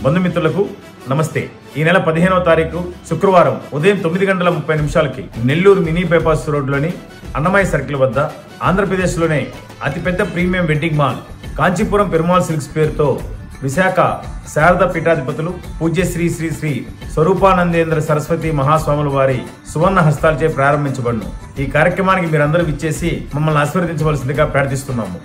బంధుమిత్రులకు నమస్తే. ఈ నెల 15వ తారీఖు శుక్రవారం ఉదయం 9:30 నెల్లూరు మినీ బైపాస్ రోడ్లోని అన్నమయ్య సర్కిల్ వద్ద ఆంధ్రప్రదేశ్లోనే అతిపెద్ద premium wedding mall Kanchipuram Perumal silks పేరుతో విశాఖ శారద పీఠాధిపతులు పూజ్య శ్రీ శ్రీ శ్రీ స్వరూపానందేంద్ర సరస్వతి మహాస్వాముల వారి సువర్ణ హస్తాలచే ప్రారంభించబడును. ఈ కార్యక్రమానికి మీరందరూ విచ్చేసి మమ్మల్ని ఆశీర్వదించవలసిందిగా ప్రార్థిస్తున్నాము.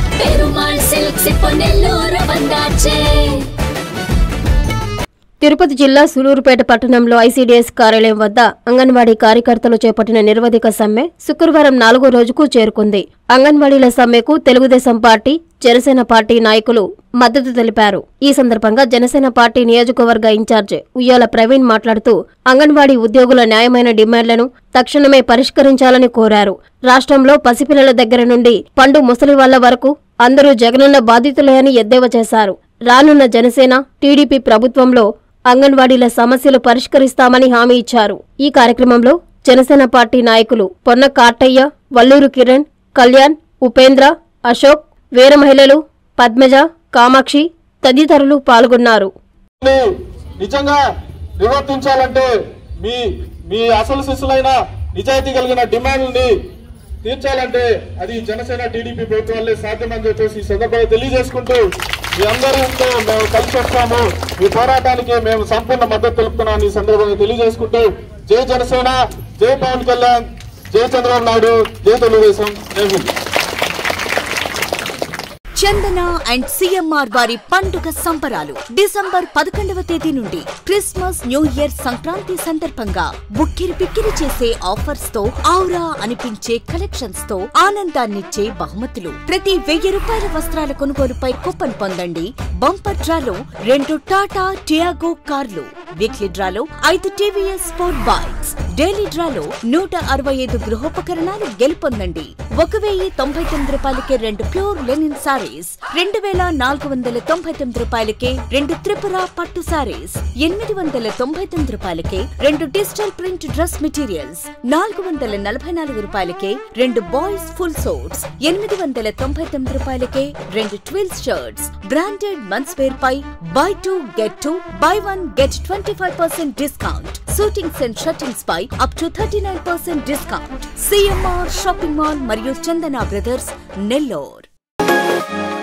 తిరుపతి జిల్లా సూలూరుపేట పట్టణంలో ఐసీడీఎస్ కార్యాలయం వద్ద అంగన్వాడీ కార్యకర్తలు చేపట్టిన నిరవధిక సమ్మె శుక్రవారం 4వ రోజుకు చేరుకుంది. అంగన్వాడీల సమ్మెకు తెలుగుదేశం పార్టీ, జనసేన పార్టీ నాయకులు మద్దతు తెలిపారు. ఈ సందర్భంగా జనసేన పార్టీ నియోజకవర్గ ఇన్ఛార్జ్ ఉయ్యాల ప్రవీణ్ మాట్లాడుతూ అంగన్వాడీ ఉద్యోగుల న్యాయమైన డిమాండ్లను తక్షణమే పరిష్కరించాలని కోరారు. రాష్ట్రంలో పసిపిల్లల దగ్గర నుండి పండు ముసలి వాళ్ల వరకు అందరూ జగనన్న బాధితులే అని ఎద్దేవా చేశారు. రానున్న జనసేన, టీడీపీ ప్రభుత్వంలో అంగన్వాడీల సమస్యలు పరిష్కరిస్తామని హామీ ఇచ్చారు. ఈ కార్యక్రమంలో జనసేన పార్టీ నాయకులు పొన్న కార్టయ్య, వల్లూరు కిరణ్, కళ్యాణ్, ఉపేంద్ర, అశోక్, వీర మహిళలు పద్మజ, కామాక్షి తదితరులు పాల్గొన్నారు. నిజంగా నివర్తించాలంటే మీ అసలు శిశులైన నిజాయితీ కలిగిన డిమాండ్ని తీర్చాలంటే అది జనసేన, టీడీపీ ప్రభుత్వాలే సాధ్యమని చెప్పేసి ఈ సందర్భంగా తెలియజేసుకుంటూ మీ అందరితో మేము కలిసి వస్తాము. ఈ పోరాటానికి మేము సంపూర్ణ మద్దతు తెలుపుతున్నాం ఈ సందర్భంగా తెలియజేసుకుంటూ జై జనసేన, జై పవన్ కళ్యాణ్, జై చంద్రబాబు నాయుడు, జై తెలుగుదేశం. చందన అండ్ సిఎంఆర్ వారి పండుగ సంబరాలు డిసెంబర్ 11వ తేదీ నుండి క్రిస్మస్, న్యూ ఇయర్, సంక్రాంతి సందర్భంగా బుక్కిరి పిక్కిరి చేసే ఆఫర్స్ తో ఔరా అనిపించే కలెక్షన్స్ తో ఆనందాన్నిచ్చే బహుమతులు. ప్రతి 1000 రూపాయల వస్త్రాల కొనుగోలుపై కూపన్ పొందండి. బంపర్ డ్రాలో 2 టాటా టియాగో కార్లు, వీక్లీ డ్రాలో 5 టీవీఎస్ స్పోర్ట్ బైక్స్, డైలీ డ్రాలో 165 గృహోపకరణాలు గెలుపొందండి. 1099 రూపాయలకే 2 ప్యూర్ లెనిన్ సారీస్, 2499 రూపాయలకే 2 త్రిపుర పట్టు సారీస్, 899 రూపాయలకే 2 డిజిటల్ ప్రింట్ డ్రెస్ మెటీరియల్స్, 444 రూపాయలకే 2 బాయ్స్ ఫుల్ సోట్స్, 899 రూపాయలకే 2 twills shirts. Branded men's wear పై buy 2 get 2, buy 1 get 25% discount. Suitings and shirtings పై up to 39% discount. CMR shopping mall మరియు చందన బ్రదర్స్, నెల్లూరు.